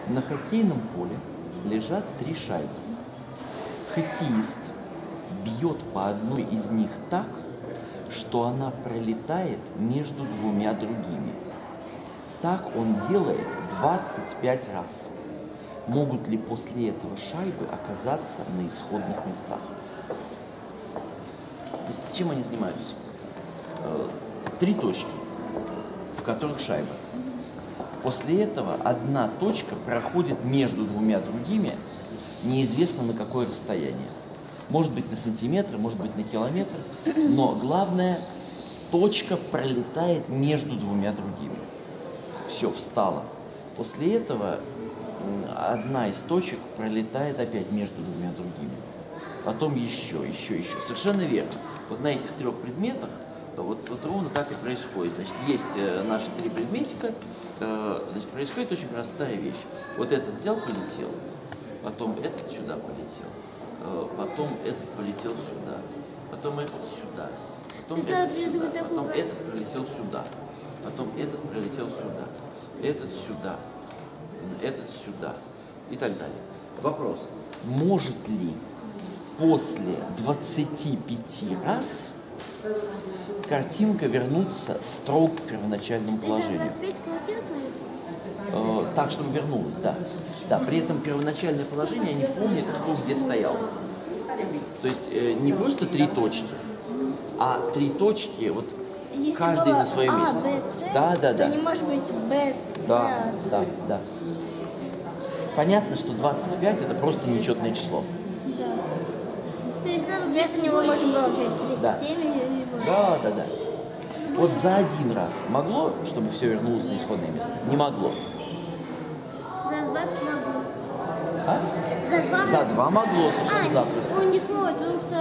На хоккейном поле лежат 3 шайбы. Хоккеист бьет по одной из них так, что она пролетает между 2 другими. Так он делает 25 раз. Могут ли после этого шайбы оказаться на исходных местах? То есть чем они занимаются? 3 точки, в которых шайба. После этого одна точка проходит между 2 другими, неизвестно на какое расстояние. Может быть на сантиметр, может быть на километр, но главное, точка пролетает между 2 другими. Все, встала. После этого одна из точек пролетает опять между 2 другими. Потом еще. Совершенно верно. Вот на этих 3 предметах вот ровно так и происходит. Значит, есть наши 3 предметика, значит, происходит очень простая вещь. Вот этот взял, полетел, потом этот сюда полетел, потом этот полетел сюда, потом этот сюда, потом этот сюда, потом этот пролетел сюда, потом этот пролетел сюда, этот сюда, этот сюда и так далее. Вопрос, может ли после 25 раз картинка вернуться строго к первоначальному положению? Так, чтобы вернулась, да. Да, при этом первоначальное положение они помнят, кто где стоял. То есть не просто 3 точки, а 3 точки, вот если каждый на своем месте. Б, С, да. То не может быть Б. Да. Понятно, что 25 это просто нечетное число. Да. То есть надо вместо него можно было взять 37 или больше. Да. Вот за 1 раз могло, чтобы все вернулось на исходное место? Не могло. За 2 могло. А? За 2 могло, совершенно запросто. Он не сможет, потому что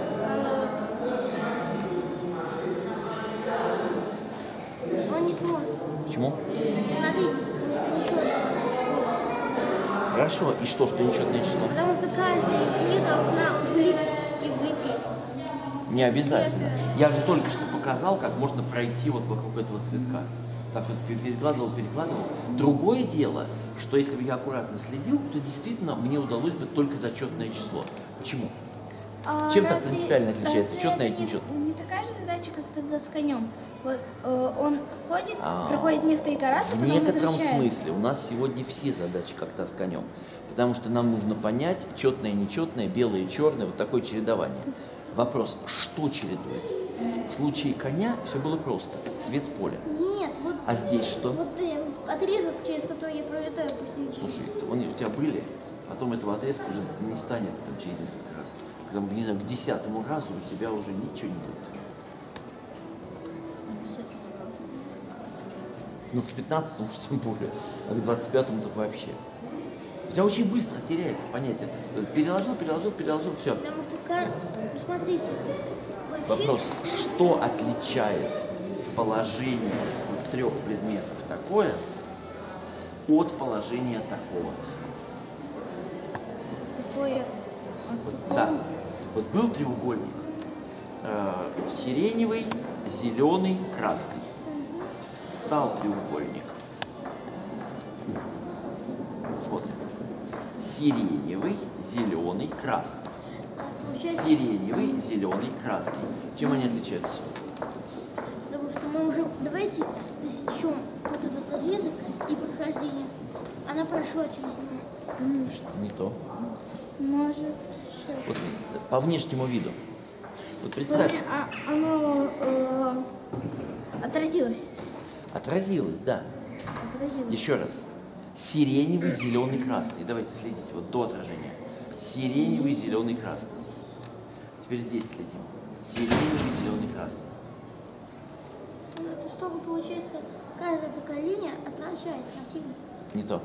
он не сможет. Почему? Смотрите, потому что нечетное число. Хорошо, и что нечетное число? Потому что каждая из них должна вылететь и влететь. Не обязательно. Я же только что показал, как можно пройти вот вокруг этого цветка. Так вот перекладывал. Другое дело, что если бы я аккуратно следил, то действительно мне удалось бы только зачетное число. Почему? Чем так принципиально отличается четное от нечетное? Не такая же задача, как тогда с конем. Вот, он ходит, проходит несколько раз, В некотором смысле у нас сегодня все задачи как-то с конем. Потому что нам нужно понять четное и нечетное, белое и черное, вот такое чередование. Вопрос, что чередует? В случае коня все было просто. Цвет поля. Нет, вот. А здесь что? Вот отрезок, через который я пролетаю после ничего. Слушай, они у тебя были, потом этого отрезка уже не станет там, через несколько раз. Когда, не знаю, к 10-му разу у тебя уже ничего не будет. Ну, к 15-му уж тем более, а к 25-му так вообще. У тебя очень быстро теряется понятие. Переложил, все. Потому что, смотрите, вообще... Вопрос, что отличает положение 3 предметов такое от положения такого? Такое... Да. Вот был треугольник. Сиреневый, зеленый, красный. Стал треугольник. Смотрим. Сиреневый, зеленый, красный. Сиреневый, зеленый, красный. Чем они отличаются? Потому что мы уже... Давайте засечем вот этот отрезок и прохождение. Она прошла через него. Не то. Может... Вот, по внешнему виду. Вот представь. Оно отразилось. Отразилось, да. Отразилось. Еще раз. Сиреневый, зеленый, красный. Давайте следите вот до отражения. Сиреневый, зеленый, красный. Теперь здесь следим. Сиреневый, зеленый, красный. Это столько получается, каждая такая линия отражает противника. Не то.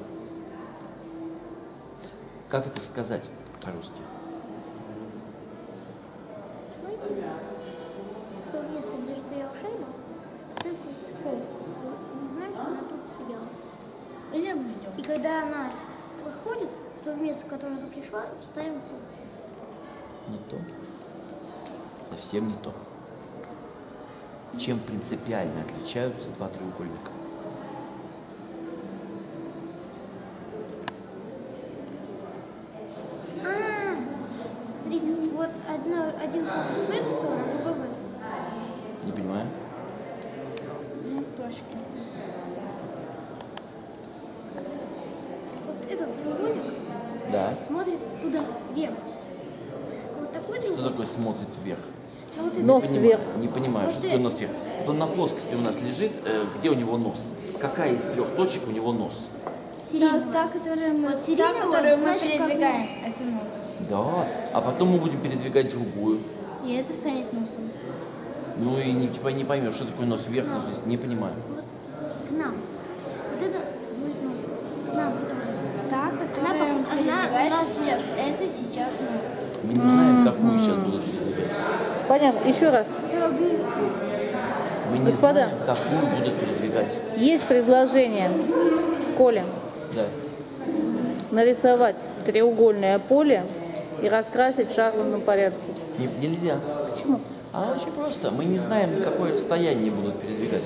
Как это сказать по-русски? Смотрите, в то место, где стояла шайба, сыпается пол. Мы знаем, что она тут стояла. Или обведем. И когда она проходит в то место, в которое она пришла, ставим пол. Не то. Совсем не то. Чем принципиально отличаются 2 треугольника? один в эту сторону, а другой в эту. Не понимаю. Ну, точки. Вот этот треугольник Да. смотрит туда, вверх. Вот такой Что треугольник. такое смотрит вверх? А вот Нос этот, вверх. Не понимаю, Вот что такое это. нос вверх. Он на плоскости у нас лежит. Где у него нос? Какая из 3 точек у него нос? Та, которую мы, Вот сиреневая, значит, как передвигаем, это нос. Да. А потом мы будем передвигать другую. И это станет носом. Ну и не поймешь, что такое нос вверх, нос вниз. Не понимаю. вот к нам. Вот это будет нос. К нам, который. Та, которая Она передвигается сейчас, это сейчас нос. Мы не знаем, какую сейчас будут передвигать. Понятно. Еще раз. Это будет Мы не Господа. знаем, какую будут передвигать. Есть предложение Коле Да. нарисовать треугольное поле и раскрасить в шахматном порядке. Нельзя. Почему? А очень просто. Мы не знаем, на какое расстояние будут передвигать.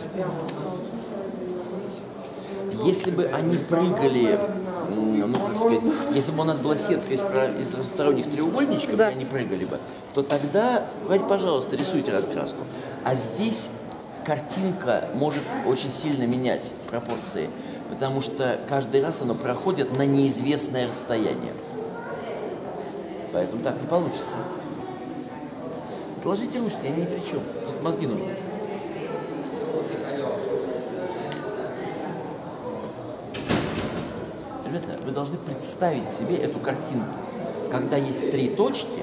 Если бы они прыгали, ну, как сказать, если бы у нас была сетка из разносторонних треугольничков, Да. и они прыгали бы, то тогда, пожалуйста, рисуйте раскраску. А здесь картинка может очень сильно менять пропорции, потому что каждый раз оно проходит на неизвестное расстояние. Поэтому так не получится. Отложите ручки, они ни при чем. Тут мозги нужны. Ребята, вы должны представить себе эту картинку. Когда есть 3 точки,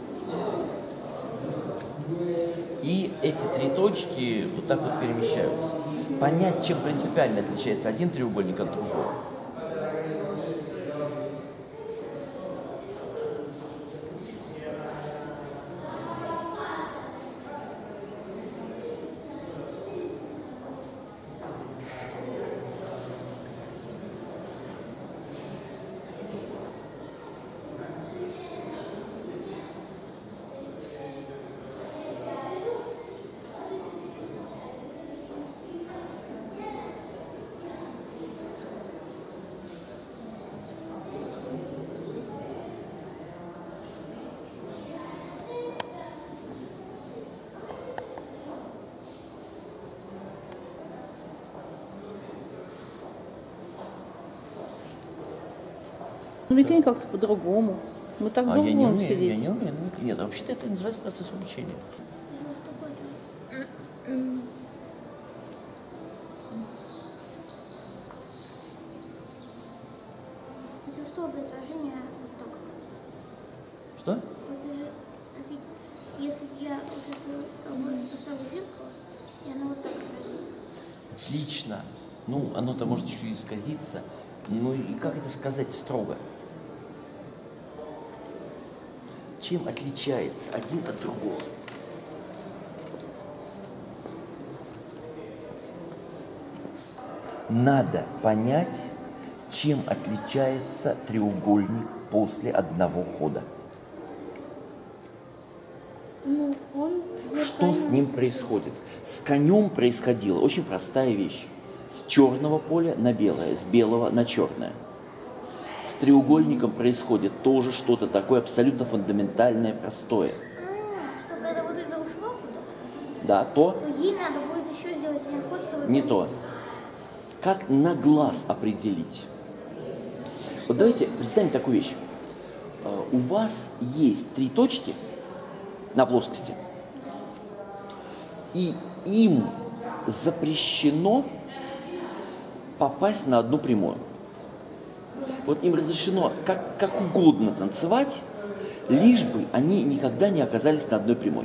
и эти 3 точки вот так вот перемещаются. Понять, чем принципиально отличается один треугольник от другого. Ну ведь они как-то по-другому. Мы так А долго я не будем умею, сидеть. я не умею. Нет, вообще-то это называется процесс обучения. Если что, отражение вот так. Что? Это же, смотрите, если бы я вот это поставила зеркало, и оно вот так отразится. Отлично. Ну, оно-то может еще и исказиться. Ну и как это сказать строго? Чем отличается один от другого? Надо понять, чем отличается треугольник после одного хода. Ну, он Что с ним происходит? С конем происходила очень простая вещь. С черного поля на белое, с белого на черное. С треугольником происходит тоже что-то такое абсолютно фундаментальное, простое. Чтобы это вот это ушло куда-то, Да, то, то ей надо будет еще сделать один ход, чтобы... не то. Как на глаз определить? Вот давайте представим такую вещь. У вас есть 3 точки на плоскости, и им запрещено попасть на одну прямую. Вот им разрешено как угодно танцевать, лишь бы они никогда не оказались на одной прямой.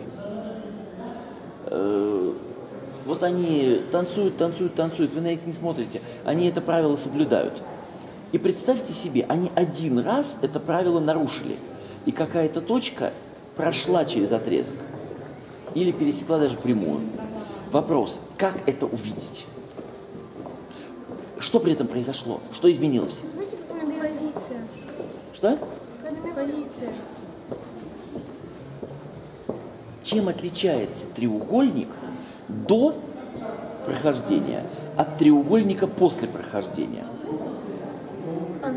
Вот они танцуют, танцуют, танцуют, вы на них не смотрите, они это правило соблюдают. И представьте себе, они один раз это правило нарушили, и какая-то точка прошла через отрезок или пересекла даже прямую. Вопрос, как это увидеть? Что при этом произошло? Что изменилось? Давайте наберем позиция. Что? Позиция. Чем отличается треугольник до прохождения от треугольника после прохождения?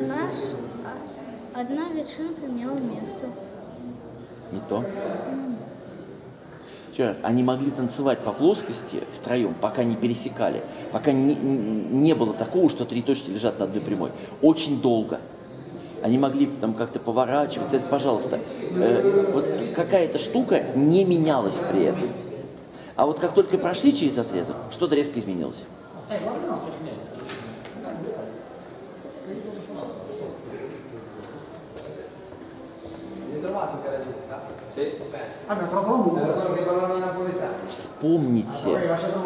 Одна вершина поменяла место. Не то. Еще раз, они могли танцевать по плоскости втроем, пока не пересекали, пока не было такого, что три точки лежат на одной прямой. Очень долго. Они могли там как-то поворачиваться. Это, пожалуйста, вот какая-то штука не менялась при этом. А вот как только прошли через отрезок, что-то резко изменилось. Вспомните,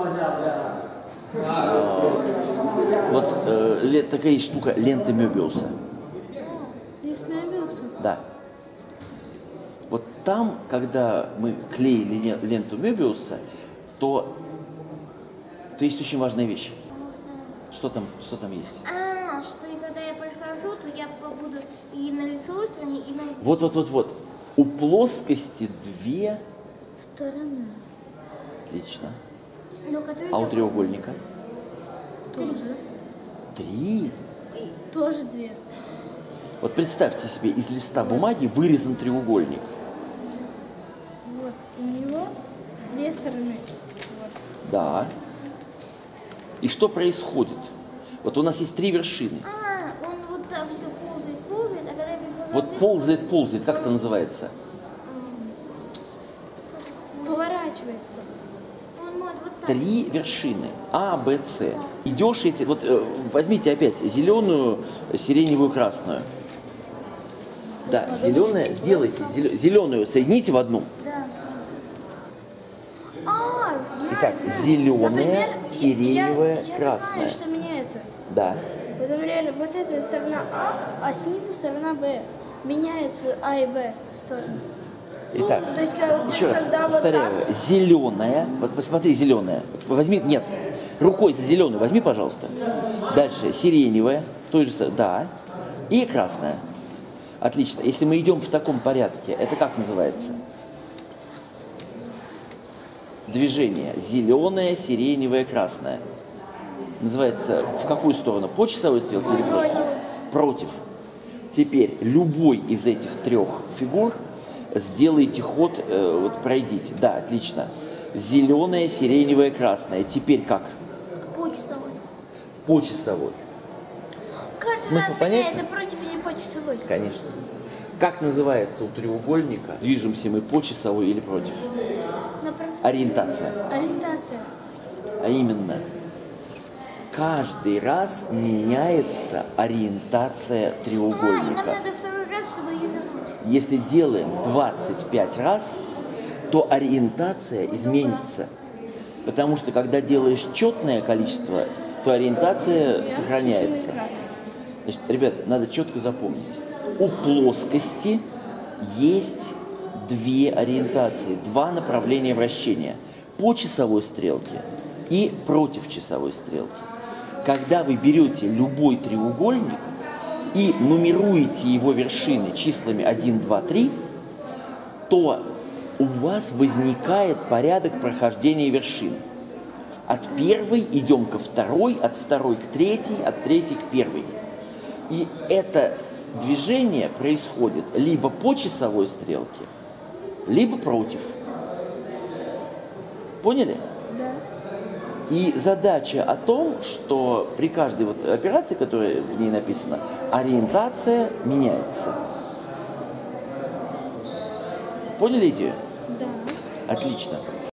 вот такая есть штука лента Мёбиуса. Есть Мебиуса? Да. Вот там, когда мы клеили ленту Мёбиуса, то есть очень важная вещь. Что там есть? Что и когда я прохожу, то я буду и на лицевой стороне, и на... Вот. У плоскости две... Стороны. Отлично. Но которые А у я- треугольника? Тоже. Три. Тоже две. Вот представьте себе, из листа бумаги вырезан треугольник. Вот. У него две стороны. Вот. Да. И что происходит? Вот у нас есть три вершины. Он вот так все ползает, а когда я прихожу... Вот ползает, как это называется? Поворачивается. Он может вот так. Три вершины. А, Б, С. Идешь эти... Вот возьмите опять зеленую, сиреневую, красную. Да, зеленая, сделайте. Зеленую соедините в одну. Да. Знаю, Итак, знаю. зеленая, Например, сиреневая, я красная. знаю, что меняется. Да. Вот, например, вот эта сторона а снизу сторона Б. Меняются А и Б стороны. Итак, То есть, еще раз когда вот повторяю. Зеленая. Вот посмотри, зеленая. Возьми, нет, рукой за зеленую возьми, пожалуйста. Дальше сиреневая, той же, да. И красная. Отлично. Если мы идем в таком порядке, это как называется? Движение. Зеленая, сиреневая, красная. Называется в какую сторону? По часовой стрелке или против? Против. Теперь любой из этих трех фигур сделайте ход, вот пройдите. Да, отлично. Зеленая, сиреневая, красная. Теперь как? По часовой. По часовой. Каждый Смысл раз понятен? меняется против или по часовой. Конечно. Как называется у треугольника? Движемся мы по часовой или против? Ориентация. Ориентация. А именно, каждый раз меняется ориентация Нам треугольника. надо второй раз, чтобы ее вернуть. Если делаем 25 раз, то ориентация изменится. Потому что когда делаешь четное количество, то ориентация сохраняется. Значит, ребят, надо четко запомнить. У плоскости есть две ориентации, два направления вращения. По часовой стрелке и против часовой стрелки. Когда вы берете любой треугольник и нумеруете его вершины числами 1, 2, 3, то у вас возникает порядок прохождения вершин. От первой идем ко второй, от второй к третьей, от третьей к первой. И это движение происходит либо по часовой стрелке, либо против. Поняли? Да. И задача о том, что при каждой вот операции, которая в ней написана, ориентация меняется. Поняли идею? Да. Отлично.